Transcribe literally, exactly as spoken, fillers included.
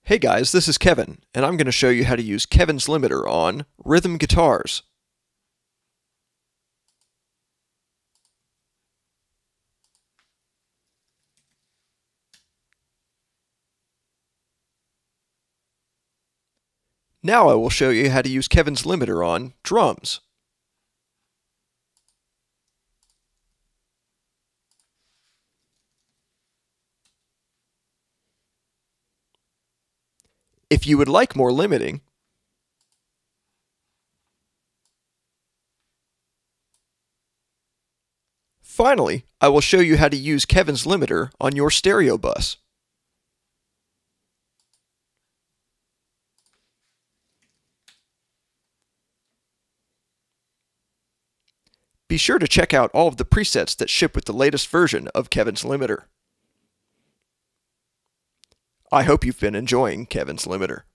Hey guys, this is Kevin, and I'm going to show you how to use Kevin's limiter on rhythm guitars. Now I will show you how to use Kevin's limiter on drums. If you would like more limiting, finally, I will show you how to use Kevin's limiter on your stereo bus. Be sure to check out all of the presets that ship with the latest version of Kevin's limiter. I hope you've been enjoying Kevin's limiter.